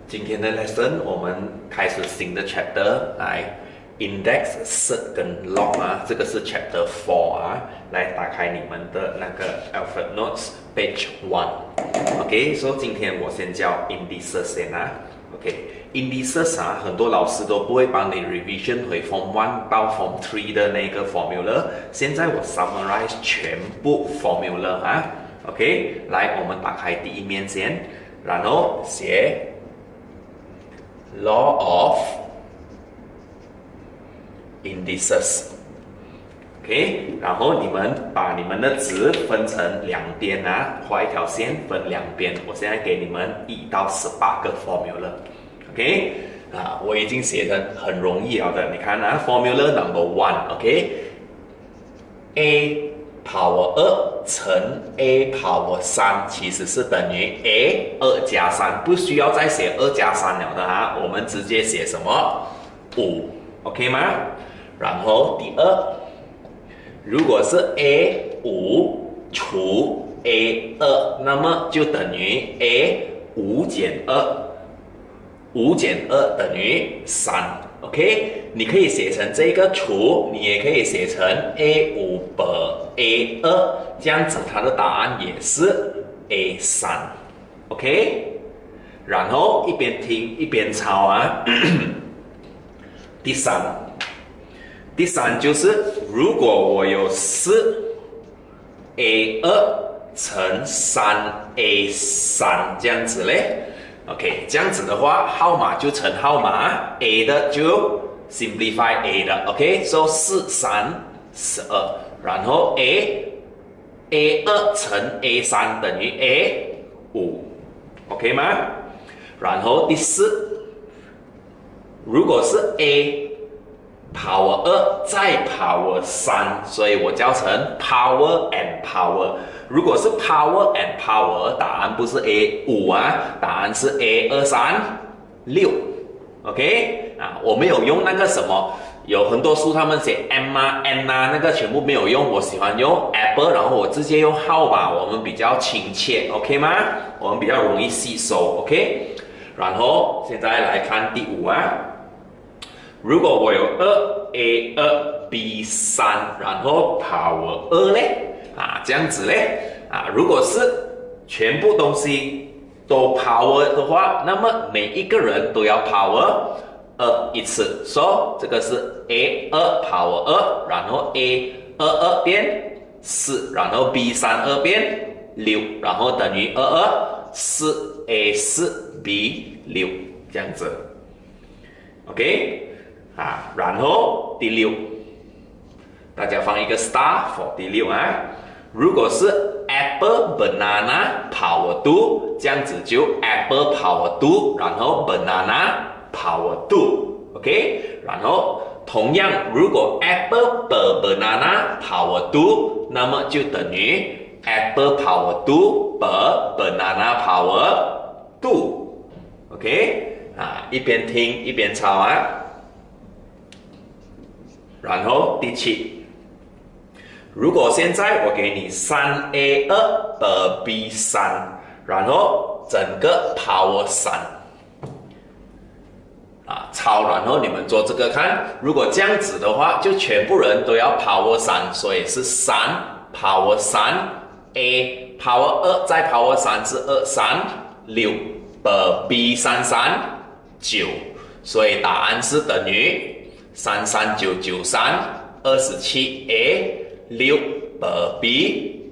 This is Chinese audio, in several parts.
今天的 lesson 我们开始新的 chapter 来 index cert 跟 log 啊，这个是 chapter 4啊，来打开你们的那个 alphabet notes page 1。OK， 所以今天我先教 indices 先啊。OK，indices 啊，很多老师都不会帮你 revision 回 form 1到 form 3的那个 formula。现在我 summarize 全部 formula 啊。OK， 来，我们打开第一面先，然后写 Law of indices。OK， 然后你们把你们的值分成两边啊，画一条线分两边。我现在给你们1到18个 formula。OK， 啊，我已经写的很容易了的。你看啊 ，formula number 1，OK，A power 2乘 A power 3其实是等于 A 2加3，不需要再写2加3了的哈，我们直接写什么5 ，OK 吗？然后第二，如果是 A 5除 A 2，那么就等于 A 5减2，5减2等于3。OK， 你可以写成这个除，你也可以写成 A5 per A2， 这样子它的答案也是 A3。OK， 然后一边听一边抄啊。第三就是如果我有4A2乘3A3这样子嘞。OK， 这样子的话，号码就乘号码 ，A 的就 simplify A 的 ，OK，so 4、3、12，然后 A2 乘 A3 等于 A5，OK 吗？然后第四，如果是 A power 2再 power 3，所以我叫成 power and power。如果是 power and power， 答案不是 A5 啊，答案是 A236。OK， 啊，我没有用那个什么，有很多书他们写 M 啊 N 啊，那个全部没有用，我喜欢用 Apple， 然后我直接用号码，我们比较亲切 ，OK 吗？我们比较容易吸收 ，OK。然后现在来看第5啊。如果我有2A2B3，然后 power 2嘞，啊，这样子嘞，啊，如果是全部东西都 power 的话，那么每一个人都要 power 2一次，所以这个是 A2 power 2，然后 A22变4，然后 B32变6，然后等于224A4B6这样子 ，OK。啊，然后第6，大家放一个 star for 第6啊。如果是 apple banana power 2， 这样子就 apple power 2， 然后 banana power 2，OK。然后同样，如果 apple per banana power 2， 那么就等于 apple power 2 per banana power 2，OK。啊，一边听一边抄啊。然后第7，如果现在我给你 3A2 per B3， 然后整个 power 3，啊，抄，然后你们做这个看，如果这样子的话，就全部人都要 power 3，所以是3 power 3A power 2再 power 3是236 per B33 9，所以答案是等于33993 27A 6 per B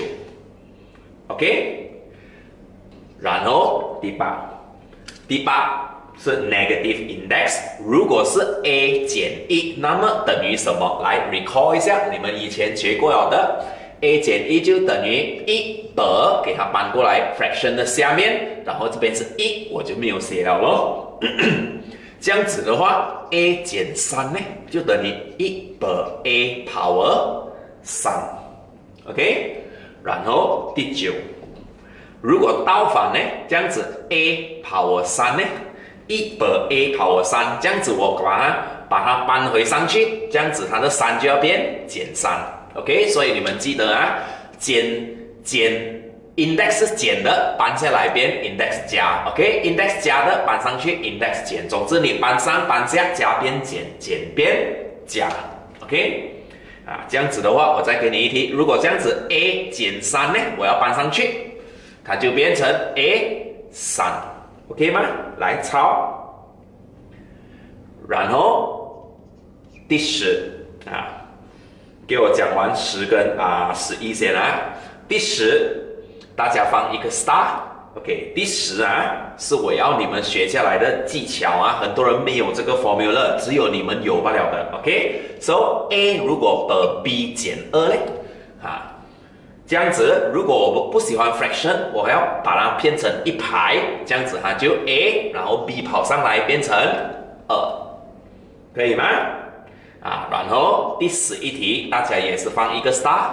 9，OK。然后第8是 negative index， 如果是 A 减1，那么等于什么？来 recall 一下，你们以前学过了的 ，A 减1就等于1 per， 给它搬过来 fraction 的下面，然后这边是1，我就没有写了咯。这样子的话 ，A 减3呢，就等于1 per A power 3，OK。然后第9，如果倒反呢，这样子 A power 3呢，1 per A power 3，这样子我把它搬回上去，这样子它的3就要变减3，OK。所以你们记得啊，减 index 是减的，搬下来变 index 加 ，OK，index 加的搬上去 index 减，总之你搬上搬下，加变减，减变加 ，OK， 啊，这样子的话，我再给你一题，如果这样子 a 减3呢，我要搬上去，它就变成 a 3，OK 吗？来抄，然后第10啊，给我讲完10跟11先啊，第10。大家放一个 star，OK， 第10啊，是我要你们学下来的技巧啊，很多人没有这个 formula， 只有你们有罢了的 ，OK，so A 如果B 减2嘞，这样子，如果我不喜欢 fraction， 我要把它变成一排，这样子就 A， 然后 B 跑上来变成2，可以吗？然后第11题，大家也是放一个 star。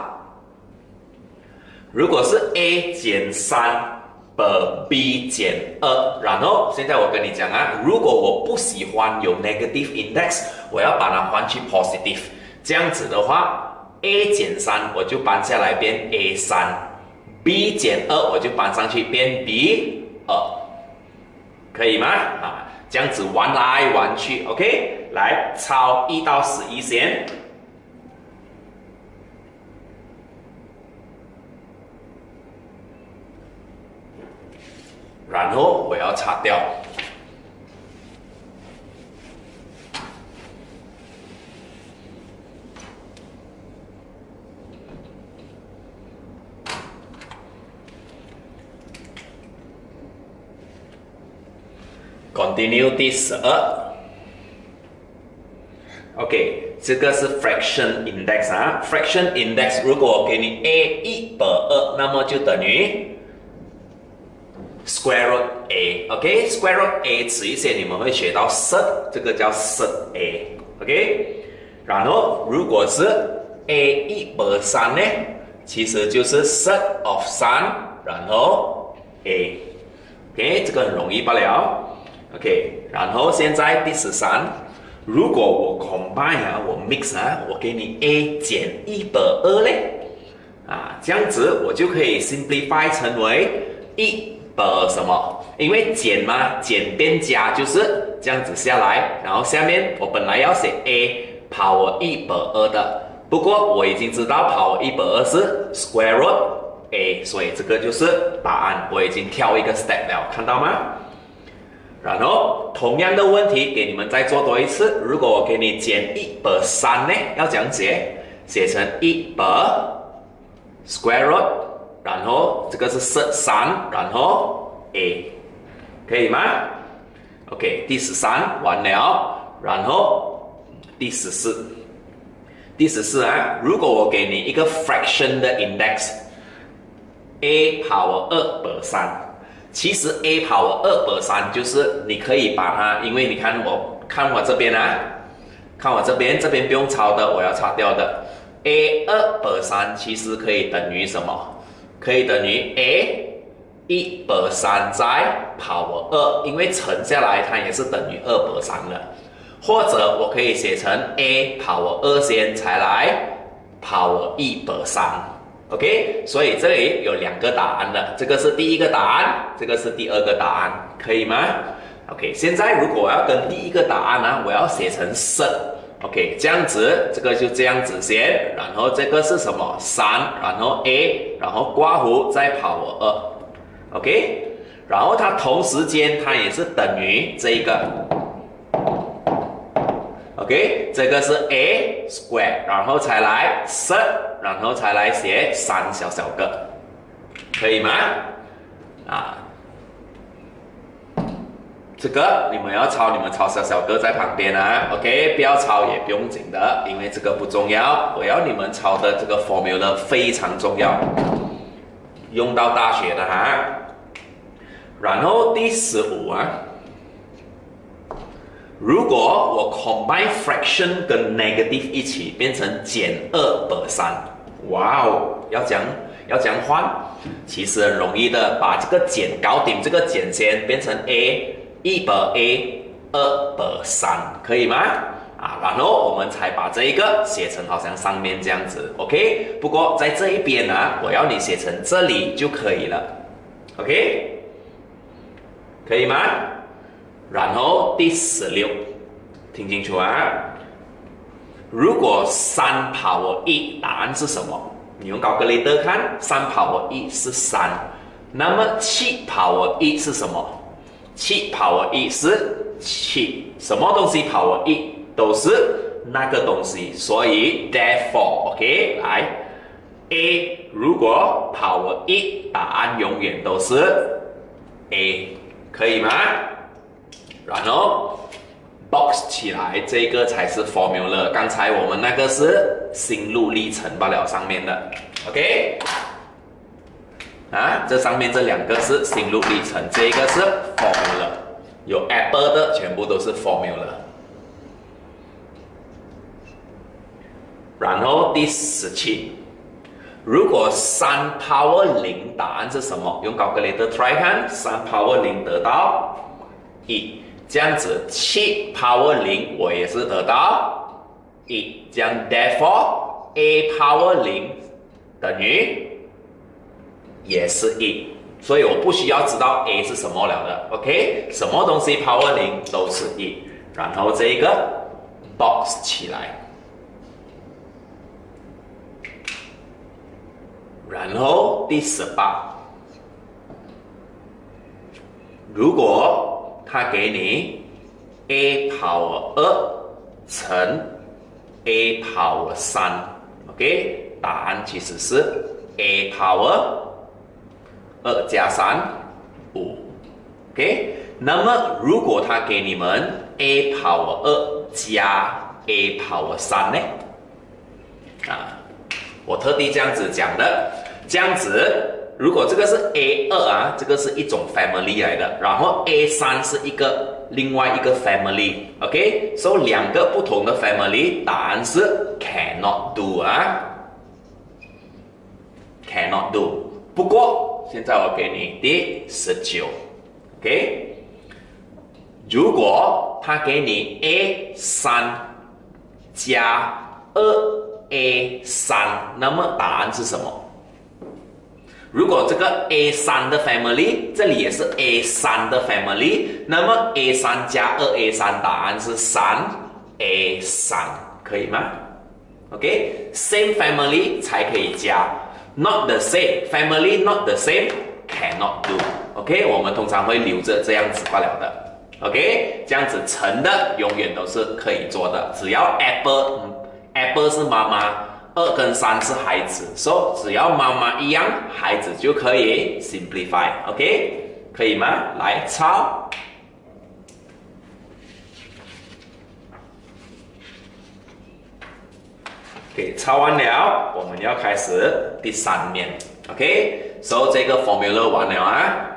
如果是 A 减3B 减2，然后现在我跟你讲如果我不喜欢有 negative index， 我要把它换去 positive， 这样子的话 A 减3我就搬下来变 A3，B 减2我就搬上去变 B2， 可以吗？这样子玩来玩去 ，OK， 来抄1到11先。然后我要擦掉。Continue 第12。OK， 这个是 fraction index fraction index 如果我给你 a1/2， 那么就等于 square root a，OK，square root a 迟一些你们会学到 surd， 这个叫 surd a，OK， 然后如果是 a1/3呢，其实就是 surd of 3，然后 a，OK， 这个很容易罢了 ，OK， 然后现在第13，如果我 combine 我 mix 我给你 a 减1/2嘞，这样子我就可以 simplify 成为什么？因为减嘛，减变加就是这样子下来，然后下面我本来要写 a power 1/2的，不过我已经知道 power 1/2是 square root a， 所以这个就是答案，我已经跳一个 step 了，看到吗？然后同样的问题给你们再做多一次，如果我给你减1/3呢，要怎样写？写成1/square root。然后这个是3，然后 a， 可以吗 ？OK， 第13完了，然后第14，如果我给你一个 fraction 的 index a power 2/3，其实 a power 2/3就是你可以把它，因为你看我这边看我这边不用抄的，我要擦掉的 a 2/3其实可以等于什么？可以等于 a 1/3在 power 2，因为乘下来它也是等于2/3的。或者我可以写成 a power 2先才来 power 1/3。OK， 所以这里有2个答案了，这个是第一个答案，这个是第二个答案，可以吗 ？OK， 现在如果我要跟第一个答案我要写成3。OK， 这样子，这个就这样子先，然后这个是什么？3，然后 a， 然后括弧再 power 2。OK， 然后它同时间它也是等于这个。OK， 这个是 a square， 然后才来 3， 然后才来写3小小个，可以吗？这个你们要抄，你们抄小小个在旁边OK， 不要抄也不用紧的，因为这个不重要。我要你们抄的这个 formula 非常重要，用到大学的然后第15如果我 combine fraction 跟 negative 一起变成减2/3，哇哦，要讲换，其实很容易的，把这个减搞定，这个减先变成 a 1/a 2/3，可以吗？ 啊，然后我们才把这一个写成好像上面这样子 ，OK？ 不过在这一边呢，我要你写成这里就可以了 ，OK？ 可以吗？然后第16，听清楚啊！如果3 power 1，答案是什么？你用calculator看，3 power 1是3，那么7 power 1是什么？7 power 1是7，什么东西 power 1都是那个东西，所以 therefore，OK， 来 A 如果 power 1，答案永远都是 A， 可以吗？然后 box 起来，这个才是 formula。刚才我们那个是心路历程罢了，上面的 ，OK？ 啊，这上面这2个是心路历程，这个是 formula。有 apple 的全部都是 formula。然后第17，如果3 power 0，答案是什么？用 calculator try 看，3 power 0得到1。这样子7 power 0我也是得到1，这样 therefore A power 0等于也是1，所以我不需要知道 A 是什么了的 ，OK？ 什么东西 power 0都是1，然后这一个 box 起来，然后第18，如果他给你 A power 2乘 A power 3，OK， 答案其实是 A power 2加3 5，OK。那么如果他给你们 A power 2加 A power 3呢？啊，我特地这样子讲的，这样子。如果这个是 A2啊，这个是一种 family 来的，然后 A3是另外一个 family，OK？So 2个不同的 family， 答案是 cannot do 啊 ，cannot do。不过现在我给你第19，OK？ 如果他给你 A3加2A3， 那么答案是什么？如果这个 A3 的 family， 这里也是 A3 的 family， 那么 A3 加2A3 答案是 3A3， 可以吗 ？OK，same family 才可以加 ，not the same family not the same cannot do。OK， 我们通常会留着这样子罢了的。OK， 这样子乘的永远都是可以做的，只要 apple 是妈妈。2跟3是孩子，所以只要妈妈一样，孩子就可以 simplify，OK？ 可以吗？来抄。OK， 抄完了，我们要开始第3面 ，OK？ 所以这个 formula 完了啊。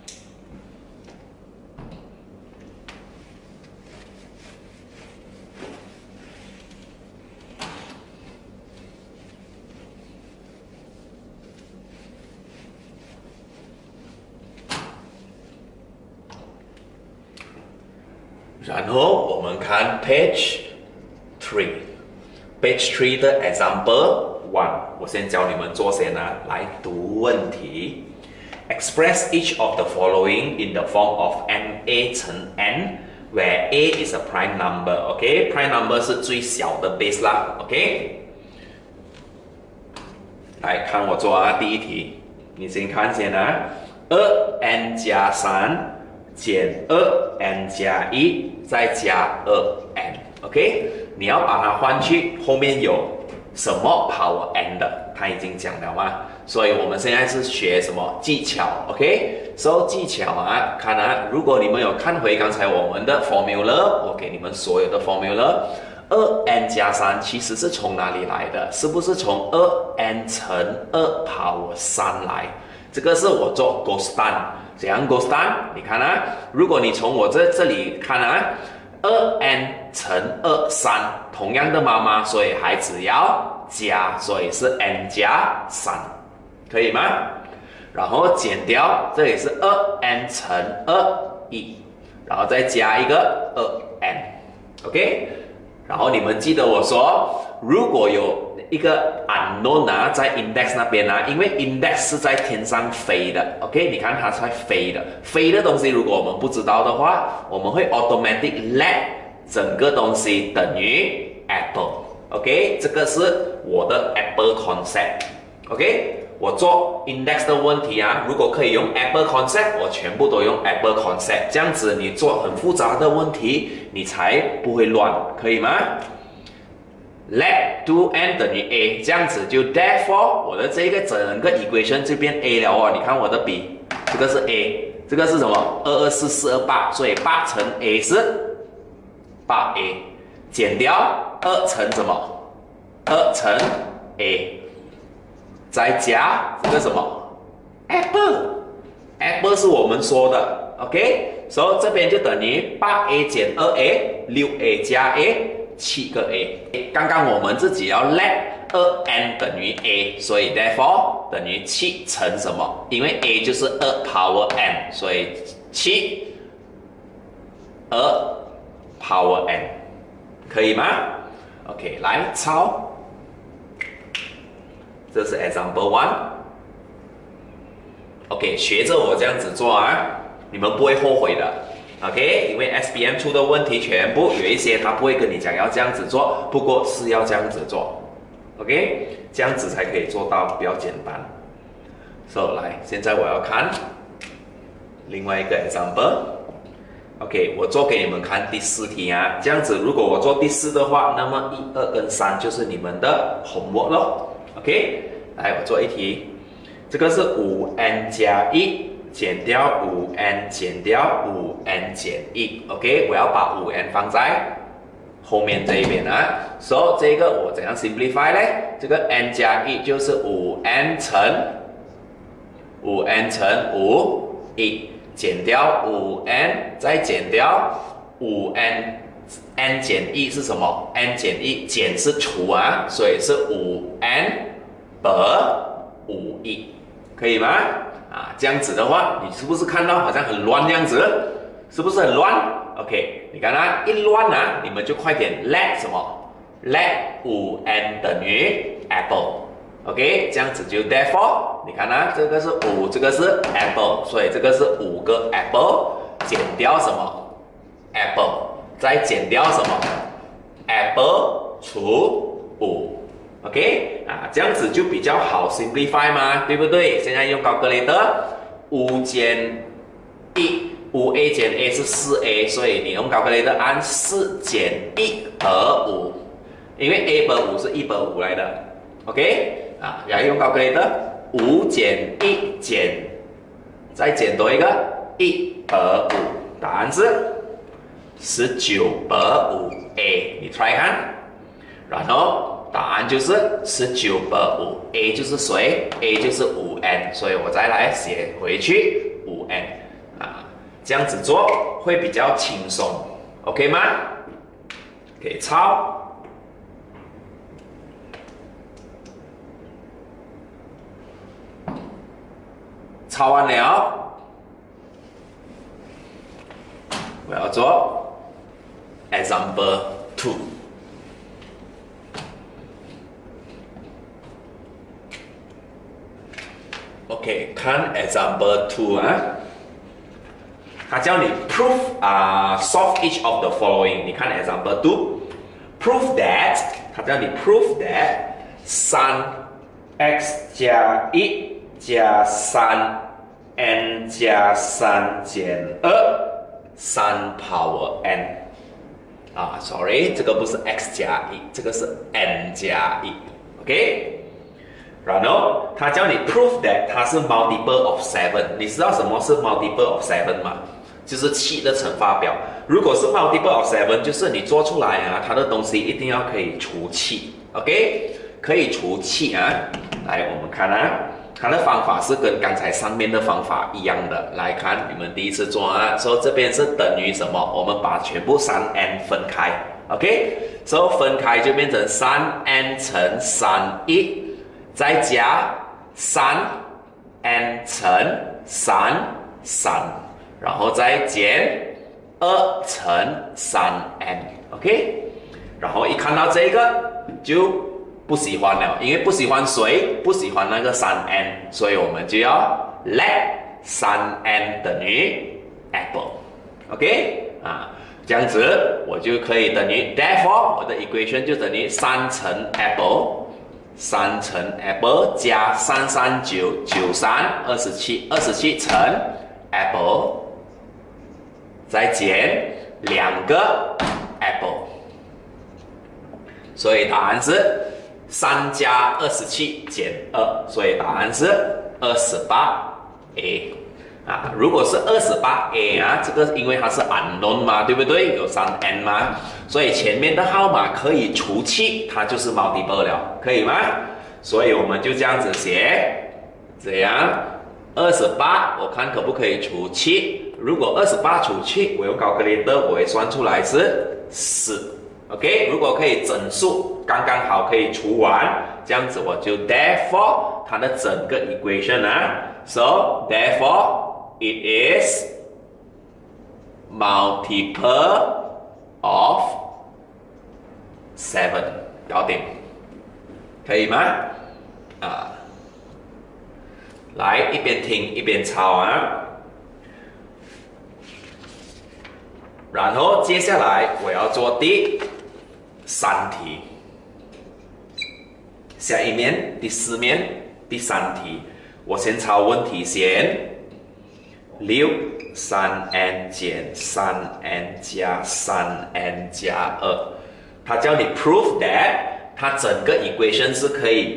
然后我们看 page 3 3的 example 1， 我先教你们做先啊，来读问题。Express each of the following in the form of NA 乘 N， where A is a prime number，OK？Prime number 是最小的 base 啦 ，OK？ 来看我做啊，第一题，你先看先啊，2n 加3减2n 加1再加2n，OK？ 你要把它换去后面有什么 power n 的，他已经讲了嘛，所以我们现在是学什么技巧 ，OK？So 技巧啊，看啊，如果你们有看回刚才我们的 formula， 我给你们所有的 formula。2n 加3其实是从哪里来的？是不是从2n 乘2 power 3来？这个是我做 ghost stand， 怎样 ghost stand？ 你看啊，如果你从我这里看啊，2n 乘2 3，同样的妈妈，所以孩子要加，所以是 n 加3，可以吗？然后减掉，这里是2n 乘2 1，然后再加一个2n，OK？ 然后你们记得我说，如果有一个 unknown 啊，在 index 那边啊，因为 index 是在天上飞的 ，OK？ 你看它在飞的，飞的东西如果我们不知道的话，我们会 automatic let 整个东西等于 apple，OK？ 这个是我的 apple concept，OK？我做 index 的问题啊，如果可以用 apple concept， 我全部都用 apple concept， 这样子你做很复杂的问题，你才不会乱，可以吗？Let 2n 等于 a， 这样子就 therefore 我的这个整个 equation 就变 a 了哦。你看我的笔，这个是 a， 这个是什么？224，428，所以8乘 a 是 8a， 减掉2乘什么？2乘 a， 再加这个什么 apple 是我们说的 ，OK， 所以这边就等于 8a 减 2a， 6a 加 a。7个 a， 刚刚我们自己要 let 2n 等于 a， 所以 therefore 等于7乘什么？因为 a 就是2 power n， 所以7 2 power n， 可以吗 ？OK， 来抄，这是 example 1。OK， 学着我这样子做啊，你们不会后悔的。OK， 因为 SPM 出的问题全部有一些他不会跟你讲要这样子做，不过是要这样子做。OK， 这样子才可以做到比较简单。So 来，现在我要看另外一个 example。OK， 我做给你们看第4题啊。这样子，如果我做第4的话，那么1、2跟3就是你们的 homework 咯。OK， 来，我做一题，这个是5n 加1。减掉 5n 减掉 5n 减1 ，OK， 我要把 5n 放在后面这一边啊。所以这个我怎样 simplify 呢？这个 n 加1就是 5n 乘5 1， 减掉 5n 再减掉 5n，n 减1是什么 ？n 减1减是除啊，所以是 5n 和5 1， 可以吗？这样子的话，你是不是看到好像很乱这样子？是不是很乱 ？OK， 你看啊，一乱啊，你们就快点 let 什么 ？let 5n 等于 apple。OK， 这样子就 therefore， 你看啊，这个是5，这个是 apple， 所以这个是5个 apple 减掉什么 ？apple， 再减掉什么 ？apple 除5。OK， 这样子就比较好 simplify 嘛，对不对？现在用 calculator， 5减1 ，5a 减 a 是 4a， 所以你用 calculator 按4减1和5，因为 a 和5是1和5来的。OK， 然后用 calculator， 5减1减，再减多一个1和5，答案是19和 5a， 你 try 看，然后。答案就是19和5，A 就是谁 ？A 就是 5n， 所以我再来写回去 5n， 这样子做会比较轻松 ，OK 吗？可以抄。抄完了，我要做 example 2。OK， 看 example 2啊，他叫你 solve each of the following。你看 example 2，prove that， 他叫你 prove that 3x 加1加3n 加3减2 3 power n。sorry， 这个不是 x 加1，这个是 n 加1。OK。然后他叫你 prove that 它是 multiple of 7， 你知道什么是 multiple of 7吗？就是7的乘法表。如果是 multiple of 7， 就是你做出来啊，它的东西一定要可以除7 ，OK？ 可以除7啊。来，我们看啊，它的方法是跟刚才上面的方法一样的。来看你们第一次做啊，所以这边是等于什么？我们把全部 3n 分开 ，OK？ 所以分开就变成 3n 乘31。再加3n 乘3，然后再减2乘3n，OK？ 然后一看到这个就不喜欢了，因为不喜欢谁？不喜欢那个3n，所以我们就要 let 3n 等于 apple，OK 啊，这样子我就可以等于 therefore 我的 equation 就等于3乘 apple。3乘 apple 加3399327乘 apple， 再减2个 apple， 所以答案是3加27减2，所以答案是28A。如果是28A 这个因为它是 unknown 嘛，对不对？有3n 嘛，所以前面的号码可以除去，它就是 multiple 了，可以吗？所以我们就这样子写，这样28，我看可不可以除去？如果28除去，我用calculator我会算出来是4，OK？ 如果可以整数，刚刚好可以除完，这样子我就 therefore 它的整个 equation so therefore。It is multiple of 7， 搞定，可以吗？来一边听一边抄然后接下来我要做第3题，下一面第4面第3题，我先抄问题先。6 3n 减 3n 加 3n 加2，它叫你 prove that 它整个 equation 是可以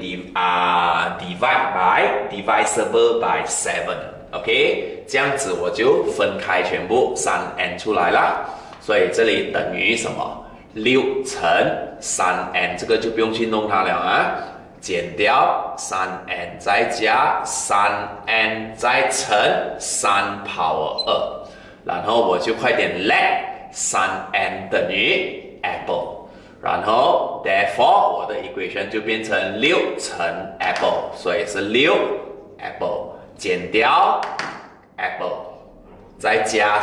divisible by 7，OK？ 这样子我就分开全部 3n 出来了，所以这里等于什么？6乘 3n， 这个就不用去弄它了减掉 3n 再加 3n 再乘3 power 2，然后我就快点 let 3n 等于 apple， 然后 therefore 我的 equation 就变成6乘 apple， 所以是6 apple 减掉 apple 再加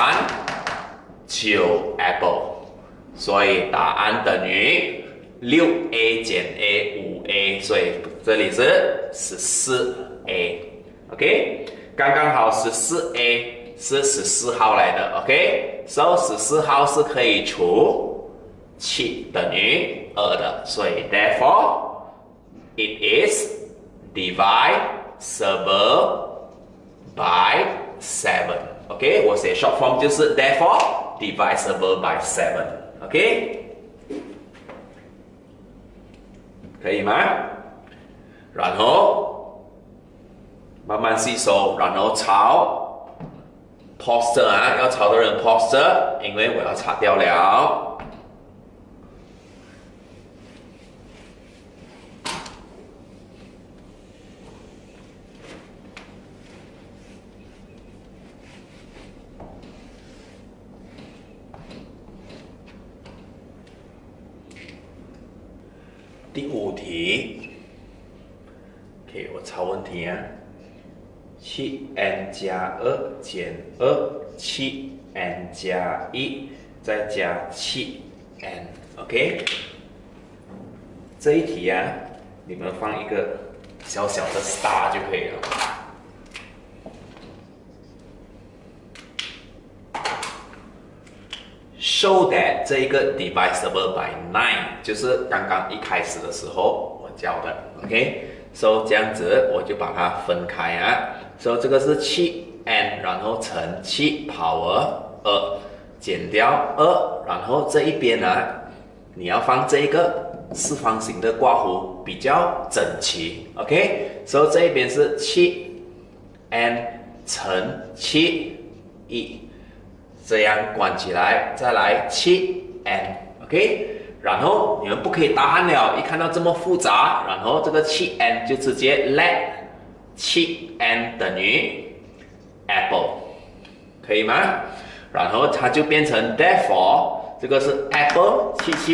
9 apple， 所以答案等于6a 减 a 5a， 所以这里是14a，OK？ 刚刚好14a 是14号来的 ，OK？So 14号是可以除7等于2的，所以 therefore it is divisible by 7，OK？ 我写 short form 就是 therefore divisible by 7，OK？可以吗？然后慢慢吸收，然后抄 poster 要抄的人 poster， 因为我要擦掉了。第5题 ，OK， 我抄问题7n 加2减2 7n 加1再加 7n，OK？ 这一题你们放一个小小的 star 就可以了。Show that 这一个 divisible by 9， 就是刚刚一开始的时候我教的 ，OK？So 这样子我就把它分开So 这个是 7n， 然后乘7 power 2，减掉2，然后这一边你要放这一个四方形的刮弧比较整齐 ，OK？So 这一边是 7n 乘7 1。这样关起来，再来 7n，OK？ 然后你们不可以大喊了，一看到这么复杂，然后这个 7n 就直接 let 7n 等于 apple， 可以吗？然后它就变成 therefore， 这个是 apple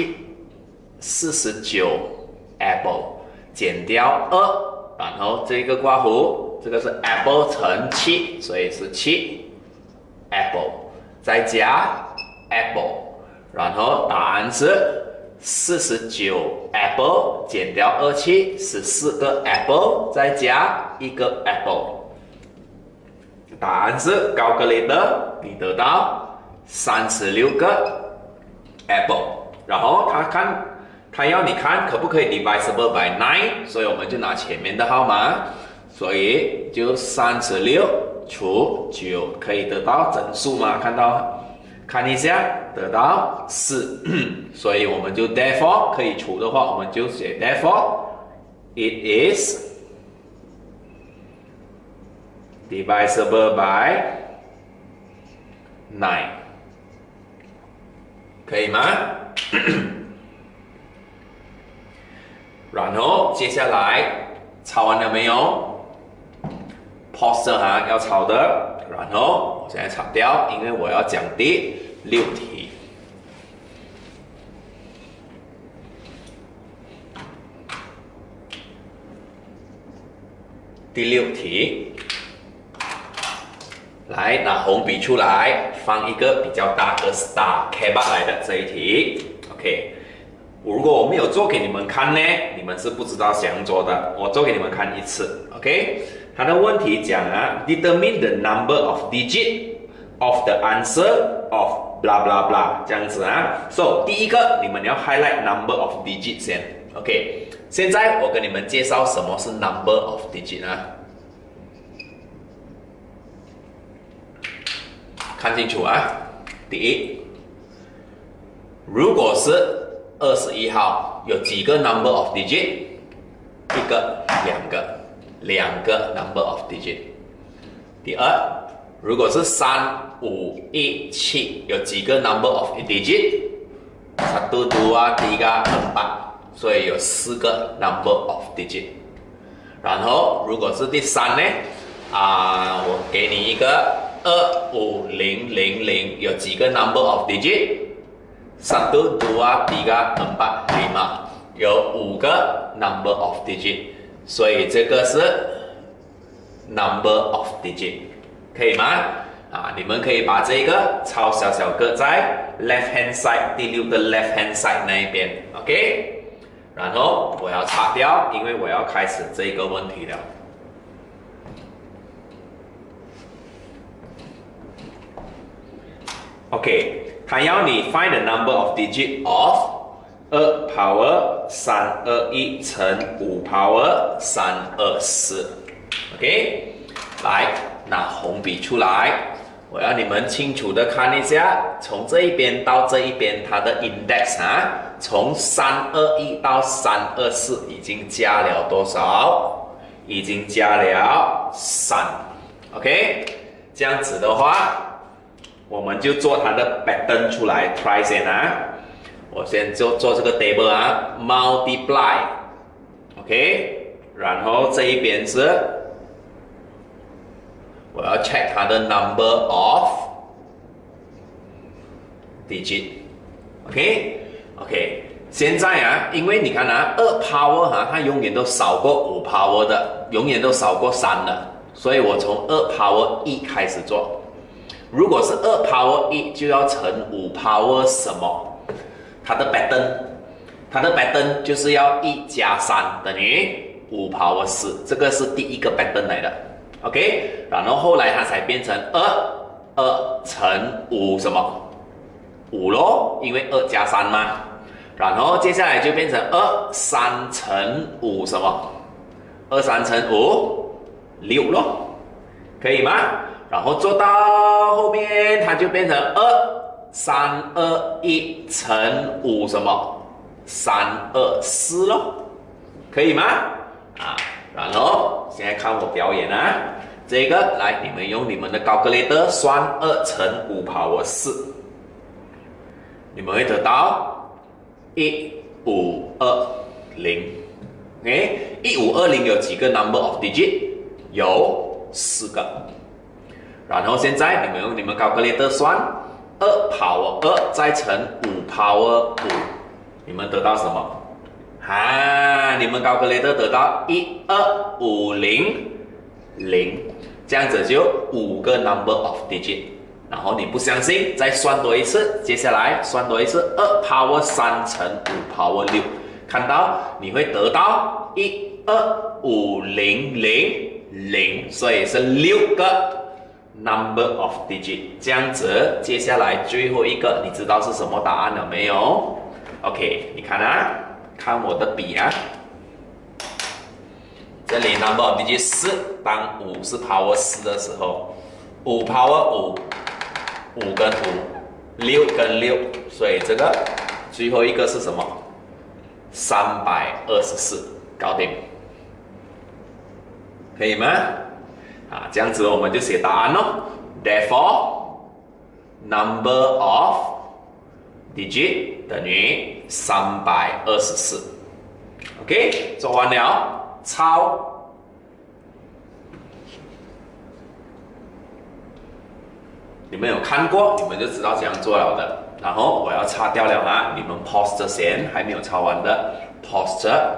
49 apple 减掉2，然后这个刮弧，这个是 apple 乘7，所以是7 apple。再加 apple， 然后答案是 49 apple 减掉27， 14个 apple 再加1个 apple。答案是 calculator， 你得到36个 apple。然后他要你看可不可以 divisible by 9， 所以我们就拿前面的号码，所以就36除9，可以得到整数吗？看一下，得到4，所以我们就 therefore 可以除的话，我们就写 therefore it is divisible by 9， 可以吗？然后接下来抄完了没有 ？pause 哈，要抄的。然后我现在擦掉，因为我要讲第6题。第6题，来拿红笔出来，放一个比较大的 star K8 来的这一题。OK， 如果我没有做给你们看呢，你们是不知道怎样做的。我做给你们看一次。OK。他的问题讲啊 ，determine the number of digit of the answer of blah blah blah 这样子啊。So 第一个你们要 highlight number of digit 先 ，OK。现在我跟你们介绍什么是 number of digit 啊，看清楚啊。第一，如果是21号，有几个 number of digit？ 1个、2个 number of digit。第二，如果是3、5、1、7，有几个 number of digit？ 1、2、3、4，所以有4个 number of digit。然后如果是第3呢？我给你一个25000，有几个 number of digit？ 1、2、3、4、5，有5个 number of digit。所以这个是 number of digit， 可以吗？你们可以把这个抄小小个在 left hand side 第6个 left hand side 那一边 ，OK。然后我要擦掉，因为我要开始这个问题了。OK， 他要你 find the number of digit of 2 power 321乘5 power 324 ，OK， 来拿红笔出来，我要你们清楚的看一下，从这一边到这一边，它的 index 从321到324已经加了多少？已经加了3 ，OK， 这样子的话，我们就做它的 pattern 出来 ，try 先啊。我先做这个 table multiply，OK， 然后这一边是我要 check 它的 number of digit，OK， 现在因为你看2 power 它永远都少过5 power 的，永远都少过3的，所以我从2 power 1开始做。如果是2 power 1，就要乘5 power 什么？它的 pattern 就是要1加3等于5 power 4，这个是第一个 pattern 来的 ，OK。然后后来它才变成2乘5什么5咯，因为2加3嘛。然后接下来就变成3乘5什么2、3乘5 6咯，可以吗？然后做到后面它就变成321乘5什么324咯，可以吗？然后现在看我表演这个来，你们用你们的 calculator 算2乘5 power 4，你们会得到1520。OK，1520有几个 number of digit？ 有4个。然后现在你们用你们 calculator 算2 power 2再乘5 power 5，你们得到什么？你们 calculator 得到12500，这样子就5个 number of digit， 然后你不相信，再算多一次，接下来算多一次，2 power 3乘5 power 6，看到你会得到12500，所以是6个 number of digit。这样子，接下来最后一个，你知道是什么答案了没有 ？OK， 你看啊，看我的笔啊。这里 number of digit 4，当5是 power 4的时候，5 power 5，5跟5，6跟6，所以这个最后一个是什么？324，搞定，可以吗？啊，这样子我们就写答案咯。Therefore, number of digit 等于324。OK， 做完了。抄，你们有看过，你们就知道怎样做了的。然后我要擦掉了啊，你们 pause 这些还没有抄完的 pause 着。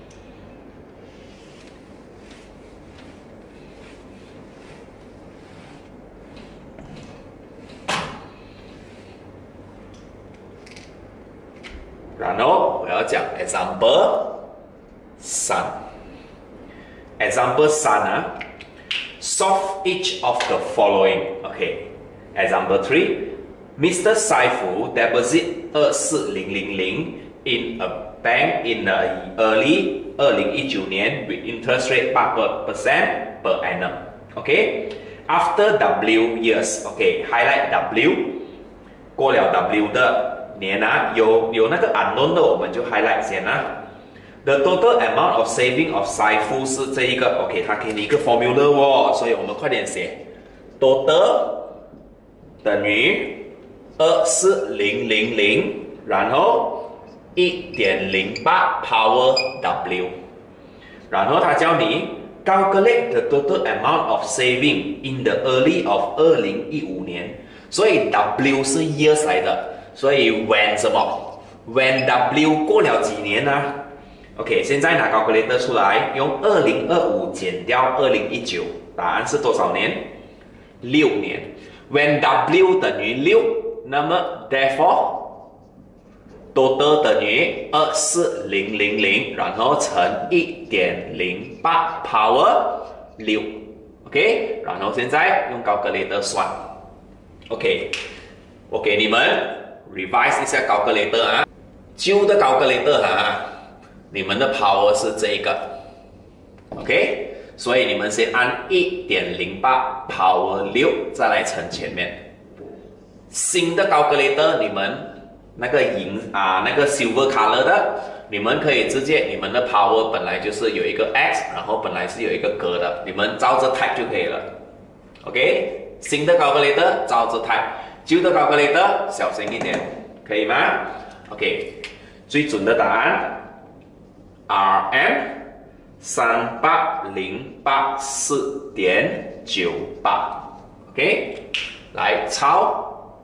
然后我要讲 example 3。Example 3啊 ，solve each of the following. Okay. Example 3, Mr. Saifu deposit 24000 in a bank in the early 2019年 with interest rate 8% per annum. Okay. After W years, okay, highlight W. 过了 W 的年啊，有那个 unknown 的，我们就 highlight 先啊。The total amount of saving of Saifu 是这一个 ，OK， 它给你一个 formula 哦，所以我们快点写 ，total 等于24000，然后1.08 power W， 然后他叫你 calculate the total amount of saving in the early of 2015年，所以 W 是 years 来的，所以 when 什么 ？when W 过了几年呢？OK， 现在拿 calculator 出来，用2025减掉2019，答案是多少年？6年。When W 等于6，那么 therefore total 等于24000，然后乘1.08 power 6。OK， 然后现在用 calculator 算。OK， 我给你们 revise 一下 calculator 啊，旧的 calculator 啊。你们的 power 是这个 ，OK， 所以你们先按1.08 power 6，再来乘前面。新的 calculator 你们那个那个 silver color 的，你们可以直接你们的 power 本来就是有一个 x， 然后本来是有一个格的，你们照着 type 就可以了。OK， 新的 calculator 照着 type， 旧的 calculator 小心一点，可以吗 ？OK， 最准的答案。RM 3804.98，OK， 来抄，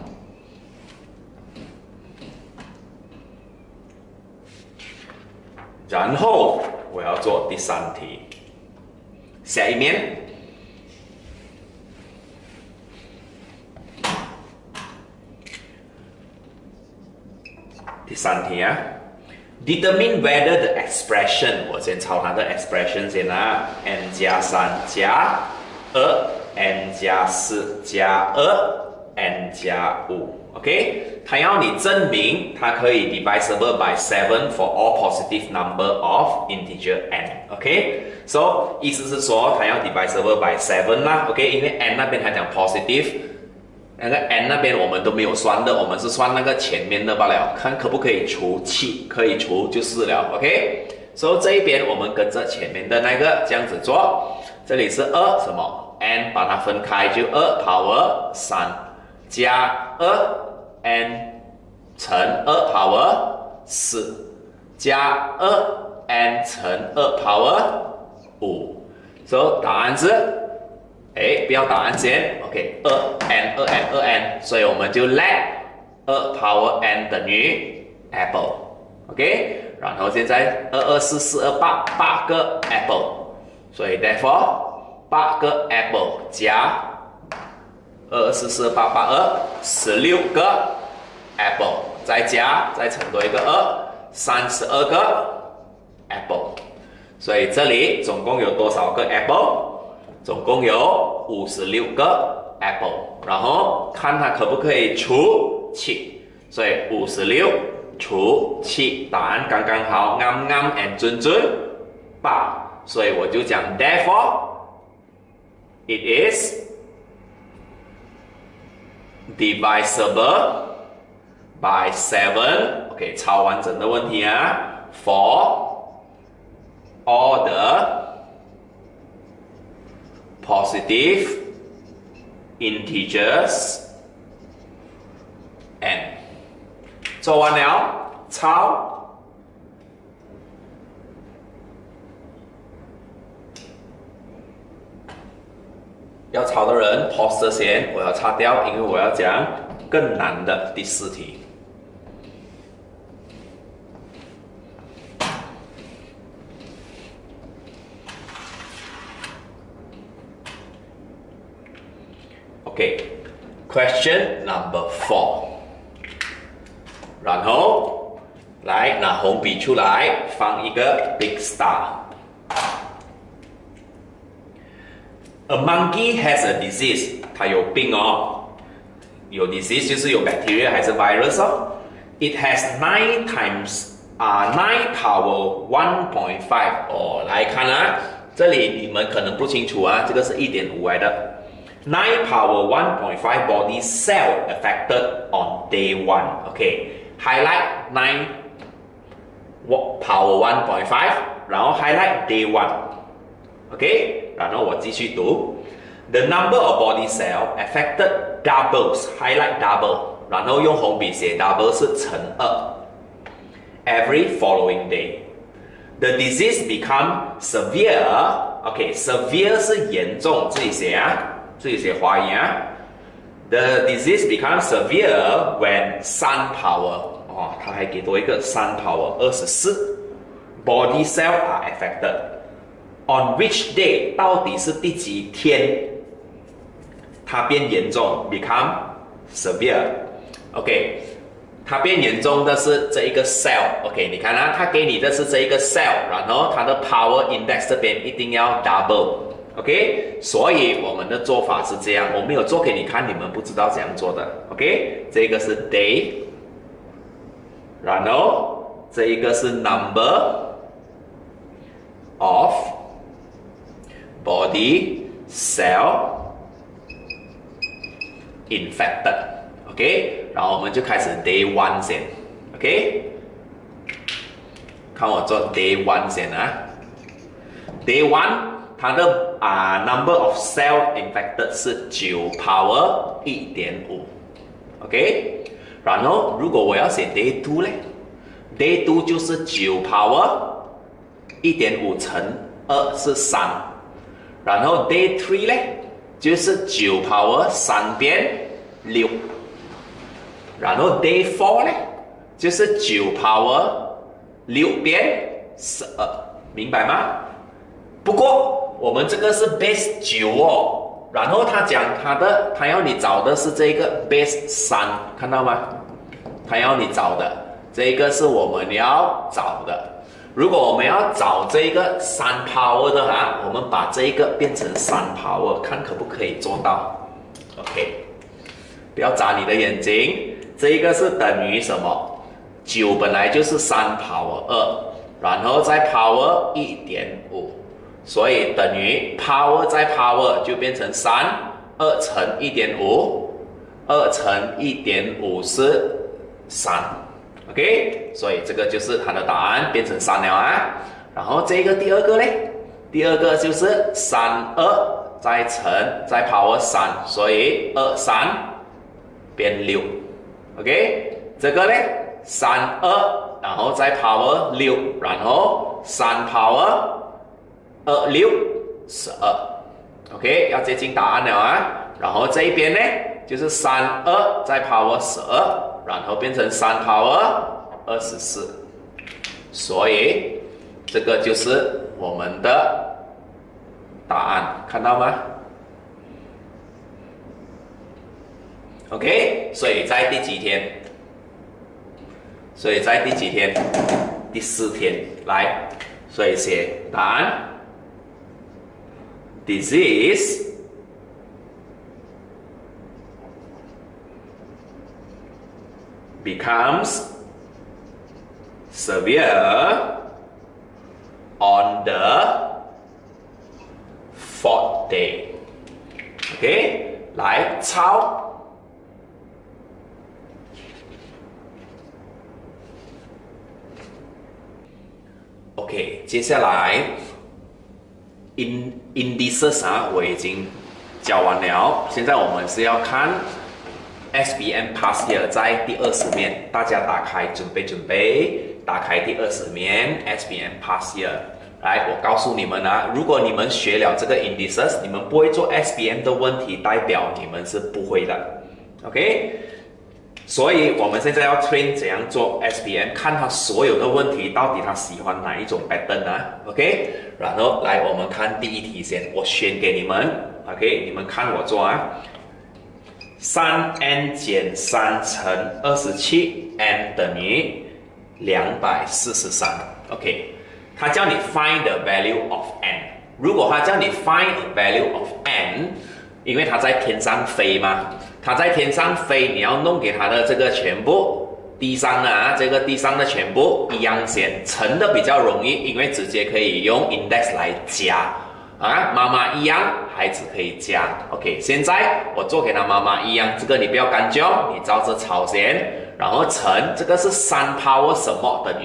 然后我要做第3题，下一面。第3题啊。Determine whether the expression， 我先抄它的 expression 先啦 ，n 加3加2，n 加4加2，n 加5。OK， 它要你证明它可以 divisible by 7 for all positive number of integer n。OK，so 意思是说它要 divisible by 7啦。OK， 因为 n 那边它讲 positive。那个 n 那边我们都没有算的，我们是算那个前面的罢了，看可不可以除7，可以除就是了 ，OK。所以这一边我们跟着前面的那个这样子做，这里是2什么 n 把它分开就2 power 3加2n 乘2 power 4加2n 乘2 power 5，所以答案是。不要答案先 ，OK， 2n，所以我们就 let 2 power n 等于 apple，OK， 然后现在22448个 apple， 所以 therefore 8个 apple 加 24、8、8、2，16个 apple， 再乘多一个2，32个 apple。所以这里总共有多少个 apple？ 总共有56个 apple。然后看它可不可以除7，所以56除7，答案刚刚好，啱啱 and 準準8。所以我就讲 therefore it is divisible by 7。 OK， 超完整的问题啊 ，for all the positive integers n。 做完了，抄。要抄的人 pause 这先，我要擦掉，因为我要讲更难的第4题。OK，question number 4。然后来拿红笔出来，放一个 big star。A monkey has a disease， 它有病哦，有 disease 就是有 bacteria 还是 virus 哦。It has 9 power 1.5。哦，来看啊，这里你们可能不清楚啊，这个是1.5来的。9 power 1.5 body cell affected on day 1。OK，highlight 9 power 1.5， 然后 highlight day 1。OK， 然后我继续读 ，the number of body cell affected doubles，highlight double， 然后用红笔写 double 是乘2。Every following day， the disease become severe。OK，severe 是严重，自己写啊，自己写华语啊。The disease becomes severe when sun power， 哦，它还给多一个 sun power 24 ，body cell are affected。On which day， 到底是第几天它变严重 become severe。OK， 它变严重的是这一个 cell。OK， 你看啊，它给你的是这一个 cell， 然后它的 power index 这边一定要 double。OK， 所以我们的做法是这样，我没有做给你看，你们不知道怎样做的。OK， 这个是 day， 然后这一个是 number of body cell infected。OK， 然后我们就开始 day 1先。OK， 看我做 day 1先啊。day 1它的number of cell infected 是9 power 1.5。OK， 然后如果我要写 day 2呢 ，day 2就是9 power 1.5乘2是3。然后 day 3呢，就是9 power 3变6。然后 day 4呢，就是9 power 6变12，明白吗？不过我们这个是 base 9哦，然后他讲他要你找的是这个 base 3，看到吗？他要你找的这个是我们要找的。如果我们要找这个3 power 的话，我们把这个变成3 power， 看可不可以做到。OK， 不要眨你的眼睛，这一个是等于什么？9本来就是3 power 2，然后再 power 1.5，所以等于 power 再 power 就变成3， 2乘 1.5， 2乘 1.5是3。OK， 所以这个就是它的答案，变成3了啊。然后这个第二个呢，第二个就是32再乘再 power 3，所以23变6。OK， 这个呢32，然后再 power 6，然后3 power 6 12。OK， 要接近答案了啊。然后这一边呢就是32再 power 12，然后变成3 power 24。所以这个就是我们的答案，看到吗 OK， 所以在第几天？所以在第几天？第4天。来，所以写答案。Disease becomes severe on the 4th day. OK， 来抄。OK， 接下来 indices 啊，我已经教完了。现在我们是要看 SPM past year 在第20面，大家打开，准备，打开第20面 SPM past year。来，我告诉你们啊，如果你们学了这个 indices， 你们不会做 SPM 的问题，代表你们是不会的。OK， 所以我们现在要 train 怎样做 SPM， 看他所有的问题到底他喜欢哪一种 pattern 啊 ？OK， 然后来我们看第一题先，我选给你们 ，OK， 你们看我做啊。3n 减3乘27，n 等于243。OK， 他叫你 find the value of n。如果他叫你 find the value of n， 因为他在天上飞嘛，他在天上飞，你要弄给他的这个全部地上的啊，这个地上的全部一样先乘的比较容易，因为直接可以用 index 来加。啊，妈妈一样，孩子可以加。OK， 现在我做给他妈妈一样，这个你不要干焦，你照着抄先，然后乘这个是3 power 什么等于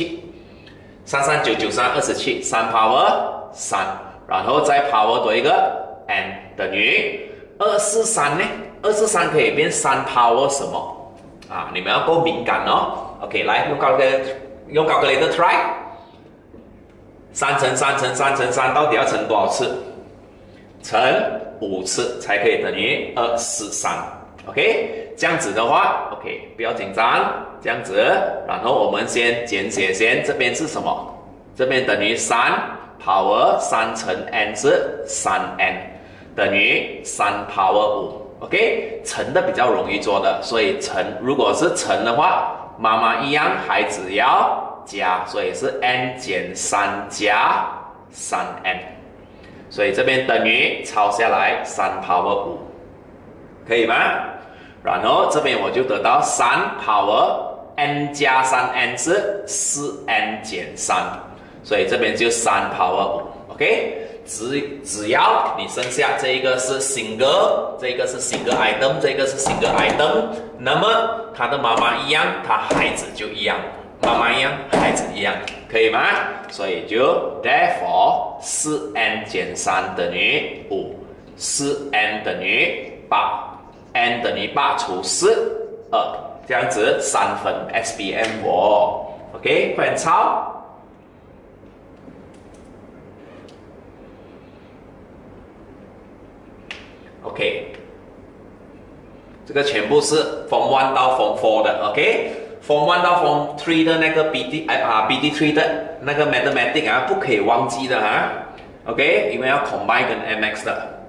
27，3399327，3 power 3，然后再 power 多一个 n 等于243呢？243可以变3 power 什么？啊，你们要够敏感哦。OK， 来用calculator try。3乘3乘3乘3到底要乘多少次？乘5次才可以等于243。OK， 这样子的话 ，OK， 不要紧张，这样子，然后我们先简写先，这边是什么？这边等于3 power 3乘 n 是 3n， 等于3 power 5。OK， 乘的比较容易做的，所以如果是乘的话，妈妈一样，孩子要加，所以是 n 减3加 3n， 所以这边等于抄下来3 power 5，可以吗？然后这边我就得到3 power n 加 3n 是 4n 减3，所以这边就3 power 5。OK， 只要你剩下这一个是 single， 这个是 single item， 这个是 single item， 那么他的妈妈一样，他孩子就一样。妈妈一样，孩子一样，可以吗？所以就 therefore 4n 减3等于5，4n 等于8，n 等于8除4，2，这样子3分 SPM 哦。OK， 快点抄。OK， 这个全部是 Form 1到 Form 4的 OK。Form 1到 Form 3的那个 BD3 的那个 Mathematics 啊，不可以忘记的哈 ，OK， 因为要 combine 跟 MX 的，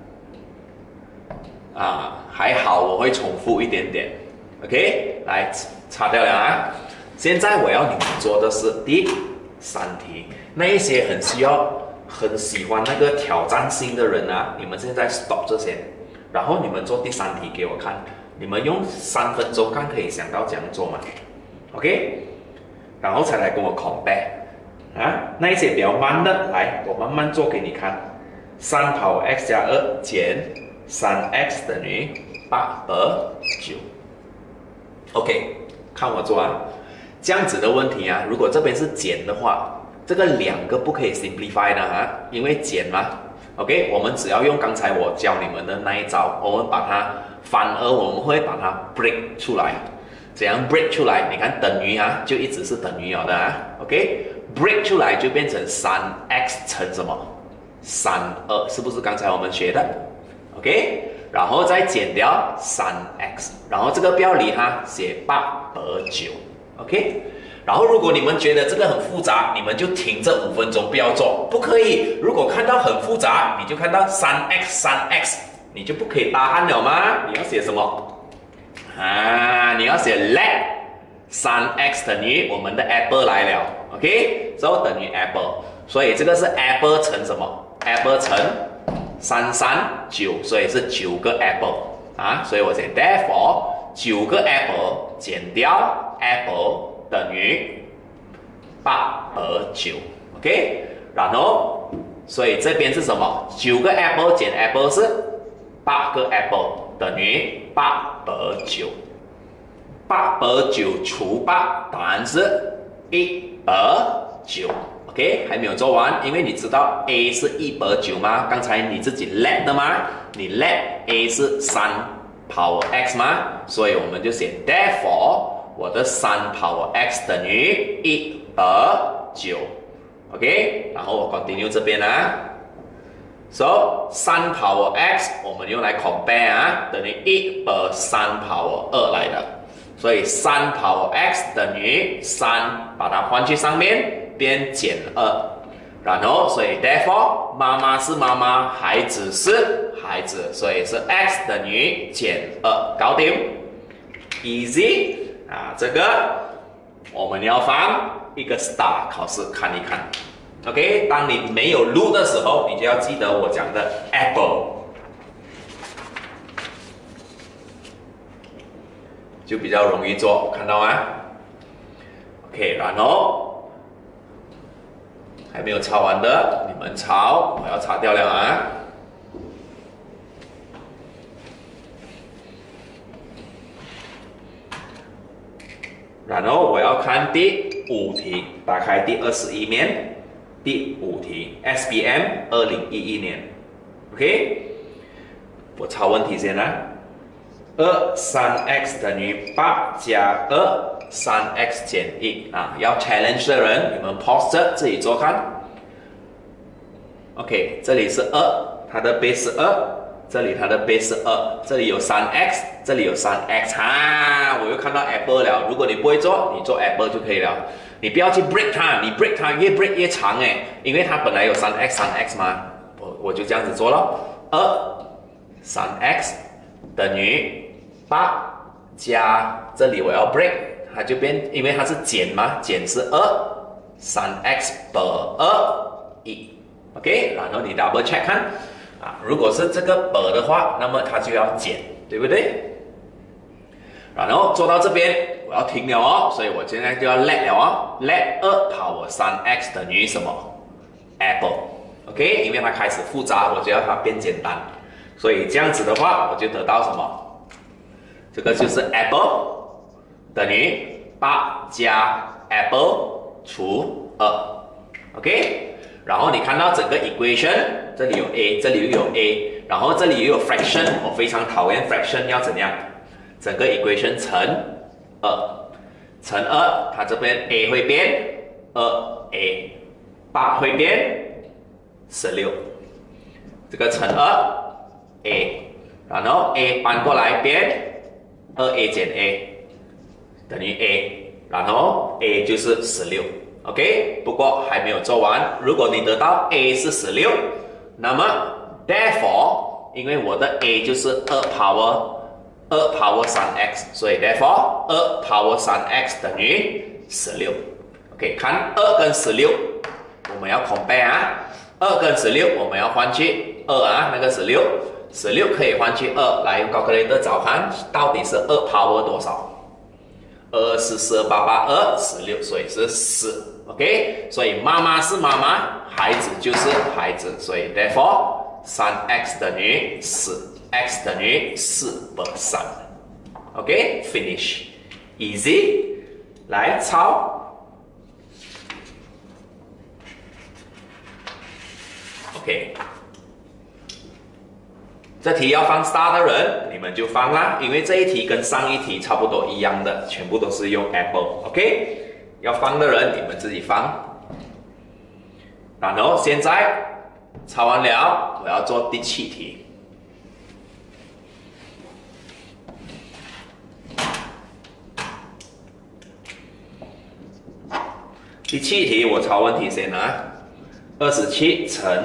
啊，还好我会重复一点点 ，OK， 来擦掉了啊。现在我要你们做的是第3题，那一些很喜欢那个挑战性的人啊，你们现在 stop 这些，然后你们做第3题给我看，你们用3分钟看可以想到怎样做吗？ OK， 然后才来跟我 compare 啊，那一些比较慢的，来，我慢慢做给你看。3 power x 加2减 3x 等于8和9。OK， 看我做啊。这样子的问题啊，如果这边是减的话，这个2个不可以 simplify 的哈，因为减嘛。OK， 我们只要用刚才我教你们的那一招，我们把它反而我们会把它 break 出来。怎样 break 出来？你看等于啊，就一直是等于了的啊。OK，break 出来就变成 3x 乘什么？32，是不是刚才我们学的 ？OK， 然后再减掉 3x， 然后这个不要理它，写8和9。OK， 然后如果你们觉得这个很复杂，你们就停这5分钟不要做，不可以。如果看到很复杂，你就看到 3x， 你就不可以答案了吗？你要写什么？ 啊，你要写 let 3x 等于我们的 apple 来了 ，OK， 之后等于 apple， 所以这个是 apple 乘什么 ？apple 乘339，所以是9个 apple 啊，所以我写 therefore 9个 apple 减掉 apple 等于8/9 ，OK， 然后所以这边是什么？9个 apple 减 apple 是8个 apple 等于8/9。8/9除8，答案是1/9。OK， 还没有做完，因为你知道 a 是1/9吗？刚才你自己 let 的吗？你 let a 是3 power x 吗？所以我们就写 therefore 我的3 power x 等于1/9。OK， 然后我 continue 这边啊。So 3 power x 我们用来 compare 啊，等于1/3 power 2来的。所以3 power x 等于3，把它换去上面，变减2，然后所以 therefore 妈妈是妈妈，孩子是孩子，所以是 x 等于减2，搞定 ，easy 啊，这个我们要放一个 star， 考试看一看 ，OK， 当你没有录的时候，你就要记得我讲的 apple。就比较容易做，看到吗 ？OK， 然后还没有抄完的，你们抄，我要擦掉了啊。然后我要看第5题，打开第21面，第5题 SBM 2011年 ，OK， 我抄问题先啊。3x 等于8加2，3x 减1啊！要 challenge 的人，你们 pause 着自己做看。OK， 这里是2，它的 base 是2，这里它的 base 是2，这里有 3x， 这里有 3x 哈，我又看到 apple 了。如果你不会做，你做 apple 就可以了。你不要去 break 它，你 break 它越 break 越长哎，因为它本来有 3x 嘛，我就这样子做了。3x 等于8加这里我要 break， 它就变，因为它是减嘛，减是2，3x/2=1，OK， 然后你 double check 看啊，如果是这个的话，那么它就要减，对不对？然后做到这边，我要停了哦，所以我现在就要 let 了哦 ，let 2 power 3x 等于什么 ？apple，OK， 因为它开始复杂，我就要它变简单，所以这样子的话，我就得到什么？这个就是 apple 等于8加 apple 除2 ，OK， 然后你看到整个 equation， 这里有 a， 这里又有 a， 然后这里又有 fraction， 我非常讨厌 fraction， 要怎样？整个 equation 乘2，它这边 a 会变 2a，8 会变16，这个乘2a， 然后 a 搬过来变2a 减 a 等于 a， 然后 a 就是16，OK， 不过还没有做完。如果你得到 a 是16，那么 therefore 因为我的 a 就是2 power 3x， 所以 therefore 2 power 3x 等于16。OK， 看2跟16，我们要 compare 啊，2跟16我们要换去2啊，那个16可以换去2，来用 calculator 找看到底是2 power 多少？2是488，16，所以是4，OK， 所以妈妈是妈妈，孩子就是孩子，所以 therefore 3x 等于4，x 等于4/3，OK， finish easy， 来抄 ，OK。这题要放 star 的人，你们就放啦，因为这一题跟上一题差不多一样的，全部都是用 apple，OK？ 要放的人你们自己放。然后现在抄完了，我要做第7题。第7题我抄问题先啊，27乘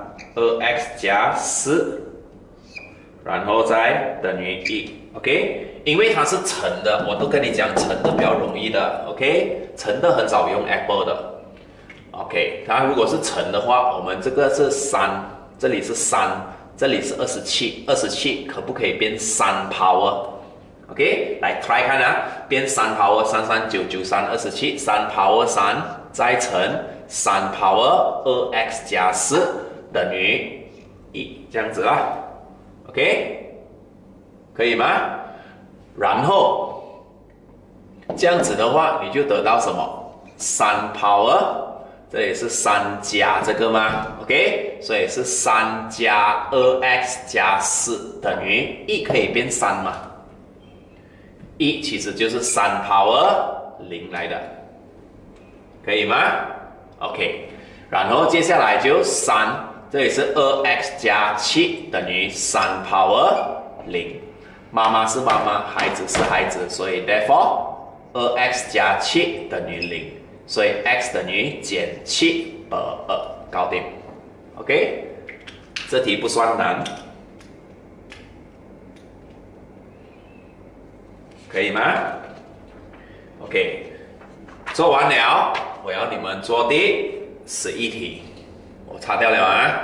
3，2x 加4。然后再等于1 ，OK， 因为它是乘的，我都跟你讲乘的比较容易的 ，OK， 乘的很少用 apple 的 ，OK， 它如果是乘的话，我们这个是3，这里是3，这里是27，27可不可以变3 power？OK， 来 try 看啊，变3 power 3399327，3 power 3再乘3 power 2x 加4等于1，这样子啦 ，OK， 可以吗？然后这样子的话，你就得到什么？3 power， 这里是3加这个吗 ？OK， 所以是3加 2x 加4等于1，可以变3嘛？1其实就是3 power 0来的，可以吗 ？OK， 然后接下来就3，这里是2x 加7等于3 power 0。妈妈是妈妈，孩子是孩子，所以 therefore 2x 加7等于0，所以 x 等于减7和2，搞定。OK， 这题不算难。可以吗 ？OK， 做完了，我要你们做第11题，我擦掉了啊。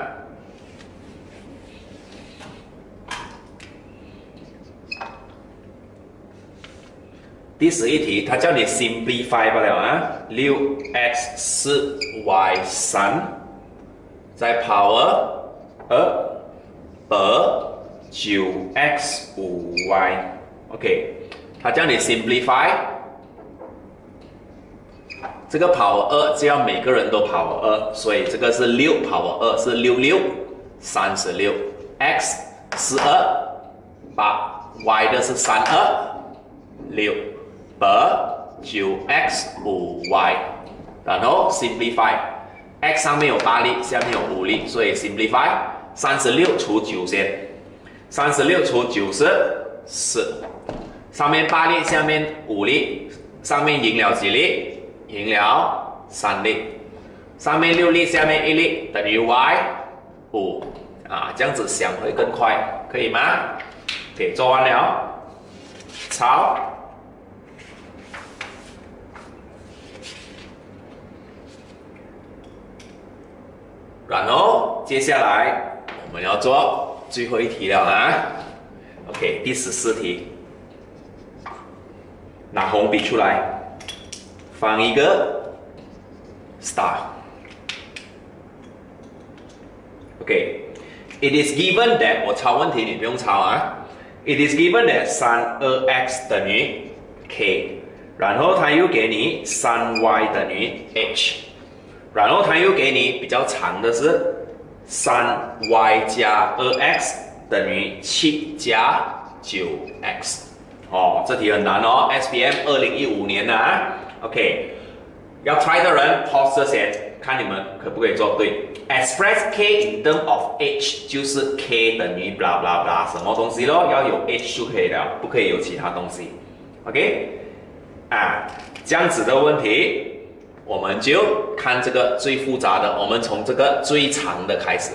第11题，它叫你 simplify 不了啊，6x 4y 3，再 power 2和9x 5y，OK。它叫你 simplify， 这个 power 2就要每个人都 power 2，所以这个是6 power 2是66 36 ，x 是2 8，y 的是32 6和9x 5y， 然后 simplify， x 上面有8例，下面有5例，所以 simplify 36除9先，36除9是4。上面8例，下面5例，上面赢了几例？赢了3例。上面6例，下面1例，等于 y 5啊，这样子想会更快，可以吗？给做完了，抄。然后接下来我们要做最后一题了啊。OK， 第14题。拿红笔出来，放一个 star。OK，it is given that 我抄问题你不用抄啊。It is given that sin 2x 等于 k， 然后它又给你 sin y 等于 h， 然后它又给你比较长的是 sin y 加 2x 等于7加 9x。哦，这题很难哦 ，SPM 2015年的啊。OK， 要 try 的人 pause 这些，看你们可不可以做对。Express k in terms of h 就是 k 等于 blah blah blah 什么东西咯，要有 h 就可以了，不可以有其他东西。OK， 啊，这样子的问题，我们就看这个最复杂的，我们从这个最长的开始。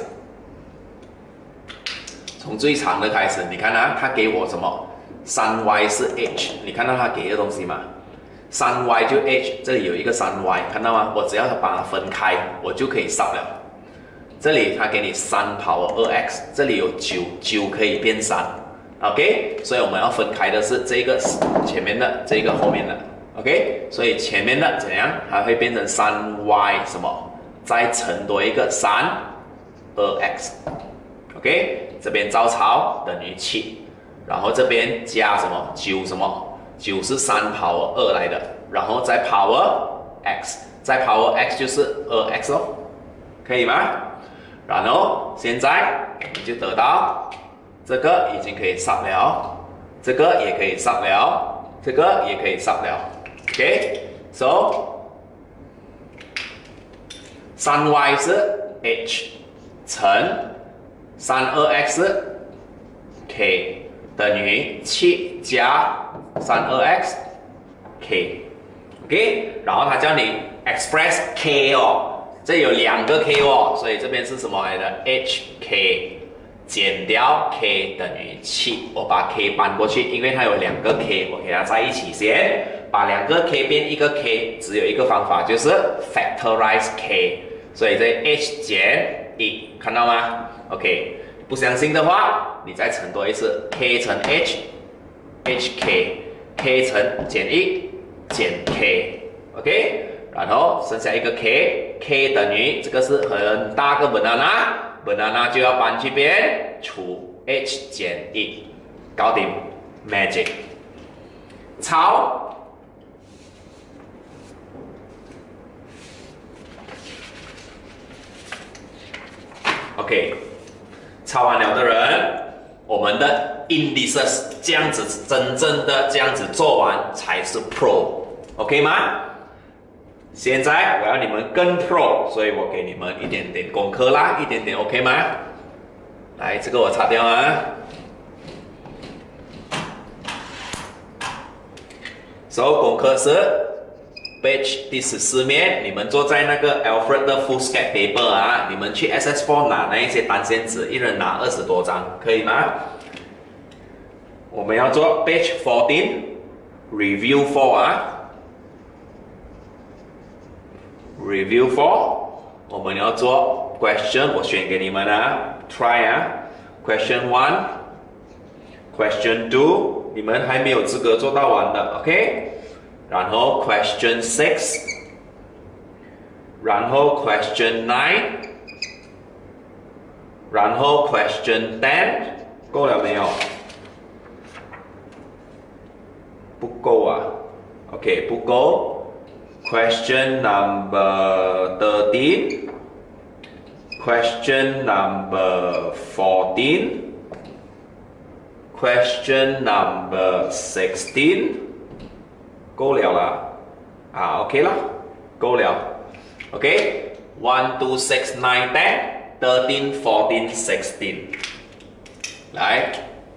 从最长的开始，你看啊，他给我什么？3y 是 h， 你看到他给的东西吗？ 3y 就 h， 这里有一个 3y， 看到吗？我只要把它分开，我就可以sub了。这里他给你3 power 2x， 这里有9可以变3 ，OK， 所以我们要分开的是这个前面的，这个后面的 ，OK， 所以前面的怎样？它会变成 3y 什么？再乘多一个3 2x，OK， 这边照抄等于7。然后这边加什么9什么9是3 power 2来的，然后再 power x， 再 power x 就是2x 哦，可以吗？然后现在你就得到这个已经可以sub了，这个也可以sub了，这个也可以sub了 ，OK，so 3y 是 h 乘 32x 是 k。等于7加 32x k，OK， 然后它叫你 express k 哦，这有2个 k 哦，所以这边是什么来的 hk 减掉 k 等于7，我把 k 搬过去，因为它有2个 k， 我给它在一起先，把2个 k 变1个 k， 只有一个方法就是 factorize k， 所以这 h 减1，看到吗 ？OK， 不相信的话，你再乘多一次 k 乘 h，k 乘减1减 k，OK， 然后剩下一个 k 等于这个是很大个 banana 就要搬去边除 h 减1，搞定 magic， 抄。OK， 抄完了的人，我们的 indices 这样子真正的这样子做完才是 pro，OK 吗？现在我要你们更 pro， 所以我给你们一点点功课啦，一点点 OK 吗？来，这个我擦掉啊。功课是 page 第14面，你们坐在那个 Alfred 的 foolscap paper 啊，你们去 SS4 拿那一些单线纸，一人拿20多张，可以吗？我们要做 page 14 review 4啊。Review 4， 我们要做 question， 我选给你们啊 ，try 啊 ，question 1 ，question 2， 你们还没有资格做到完的 ，OK？ 然后 question 6， 然后 question 9， 然后 question 10， 够了没有？不够啊 ，OK， 不够。Question number 13, question number 14, question number 16， 够了啦，啊 OK 啦，够了 ，OK， 1, 2, 6, 9, 10, 13, 14, 16， 来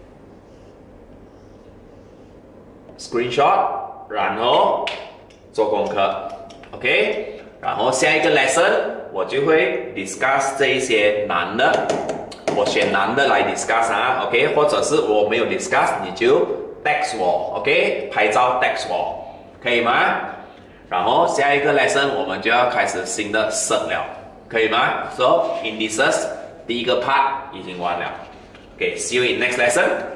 ，screenshot， 然后做功课 ，OK， 然后下一个 lesson 我就会 discuss 这一些难的，我选难的来 discuss 啊 ，OK， 或者是我没有 discuss， 你就 text 我 ，OK， 拍照 text 我，可以吗？然后下一个 lesson 我们就要开始新的 cert 了，可以吗？ So indices 第一个 part 已经完了 ，OK，see you in next lesson。